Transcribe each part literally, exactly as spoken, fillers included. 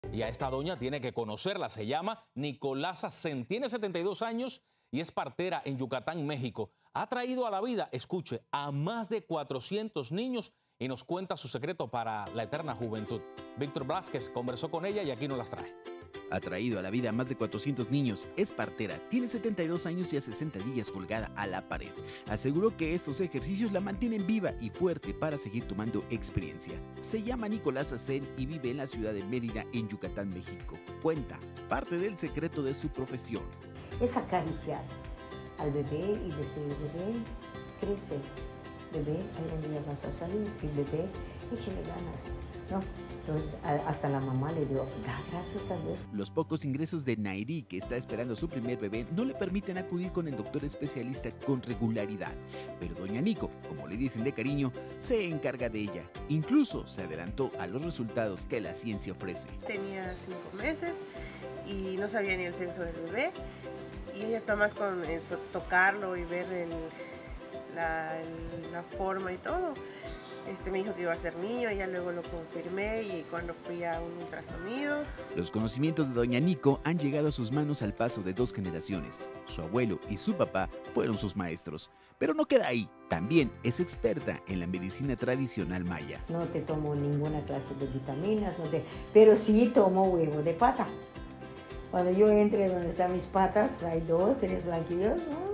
Y a esta doña tiene que conocerla. Se llama Nicolasa Sen. Tiene setenta y dos años y es partera en Yucatán, México. Ha traído a la vida, escuche, a más de cuatrocientos niños y nos cuenta su secreto para la eterna juventud. Víctor Blázquez conversó con ella y aquí nos las trae. Ha traído a la vida a más de cuatrocientos niños, es partera, tiene setenta y dos años y a sesenta días colgada a la pared. Aseguró que estos ejercicios la mantienen viva y fuerte para seguir tomando experiencia. Se llama Nicolasa Sen y vive en la ciudad de Mérida, en Yucatán, México. Cuenta parte del secreto de su profesión. Es acariciar al bebé y decir, bebé, crece, bebé, algún día vas a salir, y bebé, échale ganas, ¿no? Entonces, hasta la mamá le dio, da gracias a Dios. Los pocos ingresos de Nairi, que está esperando su primer bebé, no le permiten acudir con el doctor especialista con regularidad. Pero doña Nico, como le dicen de cariño, se encarga de ella. Incluso se adelantó a los resultados que la ciencia ofrece. Tenía cinco meses y no sabía ni el sexo del bebé. Y ella está más con eso, tocarlo y ver el, la, el, la forma y todo. Este, me dijo que iba a ser niño, ya luego lo confirmé y cuando fui a un ultrasonido. Los conocimientos de doña Nico han llegado a sus manos al paso de dos generaciones. Su abuelo y su papá fueron sus maestros. Pero no queda ahí, también es experta en la medicina tradicional maya. No te tomo ninguna clase de vitaminas, no te, pero sí tomo huevo de pata. Cuando yo entre donde están mis patas, hay dos, tres blanquillos, ¿no?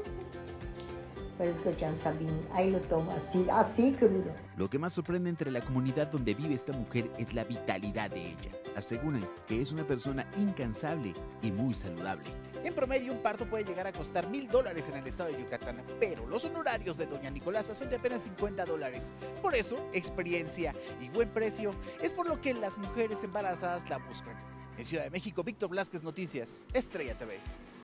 Parezco chansabín, ahí lo tomo así, así crudo. Lo que más sorprende entre la comunidad donde vive esta mujer es la vitalidad de ella. Aseguran que es una persona incansable y muy saludable. En promedio, un parto puede llegar a costar mil dólares en el estado de Yucatán, pero los honorarios de doña Nicolasa son de apenas cincuenta dólares. Por eso, experiencia y buen precio es por lo que las mujeres embarazadas la buscan. En Ciudad de México, Víctor Blázquez, Noticias, Estrella T V.